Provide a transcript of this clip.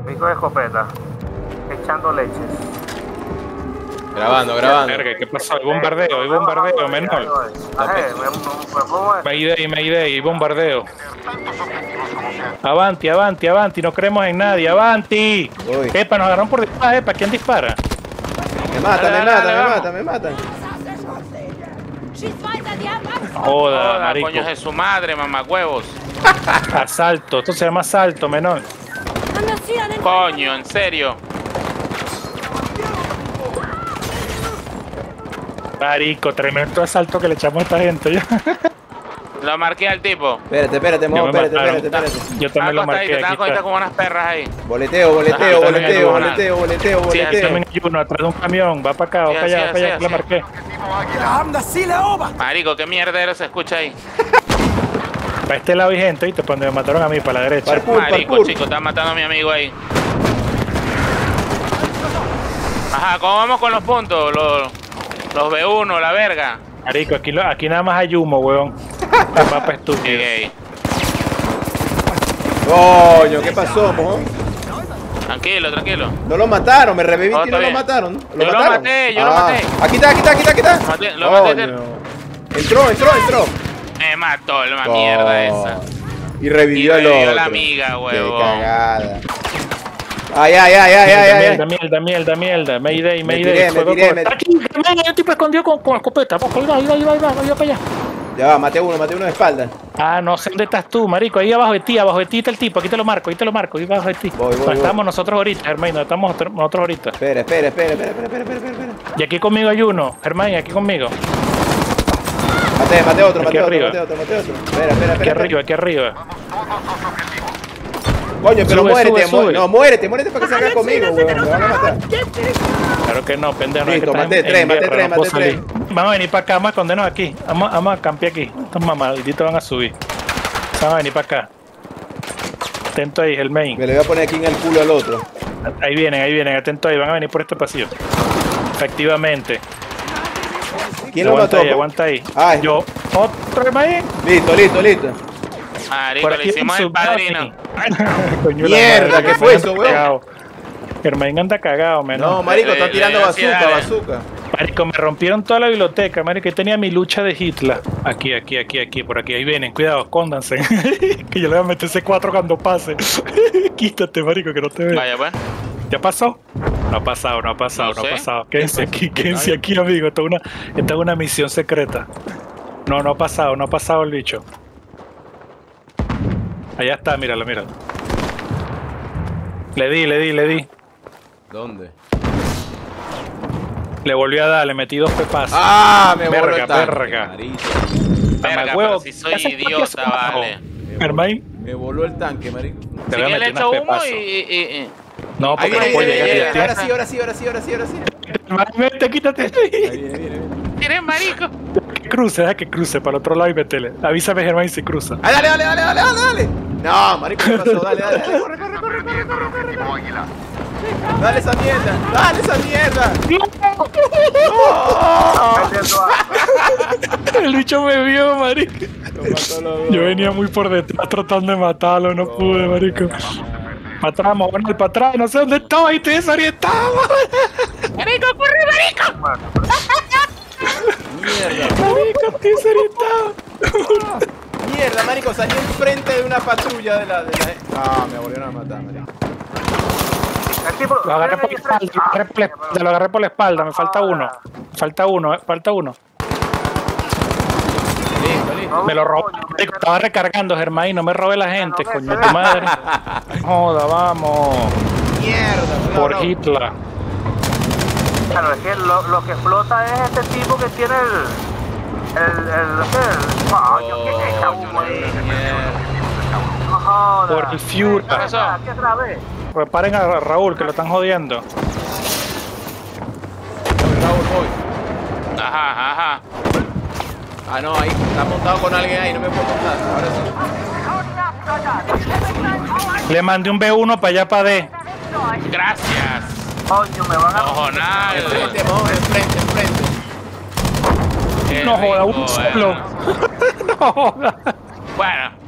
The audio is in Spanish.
Pico de escopeta. Echando leches. Grabando. Verga, ¿qué pasó? Hay bombardeo, menor. Mayday, hay bombardeo. Avanti, no creemos en nadie, avanti. Uy. Epa, nos agarraron por detrás, epa, ¿quién dispara? Me matan. Joda, marico. Coño de su madre, mamacuevos. Asalto, esto se llama asalto, menor. Coño, en serio. Marico, tremendo asalto que le echamos a esta gente. Lo marqué al tipo. Espérate, Mo, espérate. Yo también lo marqué. Están Aquí está. como unas perras ahí. Boleteo. Sí, ahí también hay uno atrás de un camión. Va para acá, va para allá, que lo marqué. Marico, qué mierdero se escucha ahí. Para este lado hay gente, ¿viste? Cuando me mataron a mí, para la derecha. Marico, chico, están matando a mi amigo ahí. Ajá, ¿cómo vamos con los puntos? Los B1, la verga. Marico, aquí nada más hay humo, weón. Mapa estúpido. Gay. Coño, ¿qué pasó, mo? Tranquilo. No lo mataron, me reviví y no lo mataron. Yo lo maté. Aquí está. Lo maté. Entró. Me mató la mierda esa. Y revivió al otro. La amiga, huevo. Qué cagada. Mierda. Mayday. Me tiré. Aquí, hay un tipo escondido con escopeta. Ahí va para allá. Ya va, maté uno de espalda. Ah, no sé dónde estás tú, marico. Ahí abajo de ti está el tipo. Aquí te lo marco. Ahí abajo de ti. Voy. Estamos nosotros ahorita, Hermano. Estamos nosotros ahorita. Espera. Y aquí conmigo hay uno. Hermano, aquí conmigo. Maté otro. Espera. Espera. Aquí arriba. Coño, pero muérete. Sube. No, muérete para que salga conmigo, weón. Me van a matar. Claro que no, pendejo. Listo, no, maté tres. Vamos a venir para acá, vamos a escondernos aquí. Vamos a campear aquí. Estos malditos van a subir. Vamos a venir para acá. Atento ahí, el main. Me le voy a poner aquí en el culo al otro. Ahí vienen, atento ahí. Van a venir por este pasillo. Efectivamente. ¿Quién lo mató? Aguanta ahí. Ay. Yo. Otro main. Listo. Marico, le hicimos el padrino. Mierda, ¿qué fue eso, weón? Germain anda cagado, menor. No, marico, está tirando bazooka. Marico, me rompieron toda la biblioteca, marico. Yo tenía mi lucha de Hitler. Aquí, por aquí. Ahí vienen, cuidado, escóndanse. Que yo le voy a meter C4 cuando pase. Quítate, marico, que no te veo. Vaya, pues. ¿Ya pasó? No ha pasado. Quédense aquí, amigo. Esta es una misión secreta. No ha pasado el bicho. Allá está, míralo. Le di. ¿Dónde? Le volví a dar, le metí 2 pepazos. ¡Ah! Me voló el tanque. Verga, pero si soy idiota, vale. Hermain. Me voló el tanque, marico. Te voy a Si le meter echo unos humo pepazos. y... No, porque no puedo llegar. Ahora sí. Vete, quítate. Ahí viene. ¿Quieres, marico? Deja que cruce para el otro lado y métele. Avísame, Germán, si cruza. ¡Ay, dale! No, marico, ¿qué pasó? Dale. Corre. Dale esa mierda. El bicho me vio, marico. Yo venía muy por detrás tratando de matarlo, no pude, marico. Para atrás, no sé dónde estaba y estoy desorientado. ¡Marico, corre, marico! Marico, estoy desorientado. Mierda, marico, salí enfrente de una patrulla de la... Ah, me volvieron a matar, marico. Lo agarré por la espalda, me falta uno. Listo. Me lo robó. Estaba recargando, Germán, no me robe la gente, coño de tu madre. Joda, vamos. Mierda. Por Hitler. Claro, es que lo que explota es este tipo que tiene coño, ¿quién es esta humo ahí? No jodas. Por el Führer. ¿Qué pasó? Aquí otra vez. Reparen a Raúl, que lo están jodiendo. Raúl, voy. Ajá. Ah, no, ahí está montado con alguien ahí, no me puedo montar. Ahora sí. Le mandé un B1 para allá para D. Gracias. Coño, me van a... Ojonal. Enfrente. Qué No joda, rico, un solo. bueno. No joda. Bueno,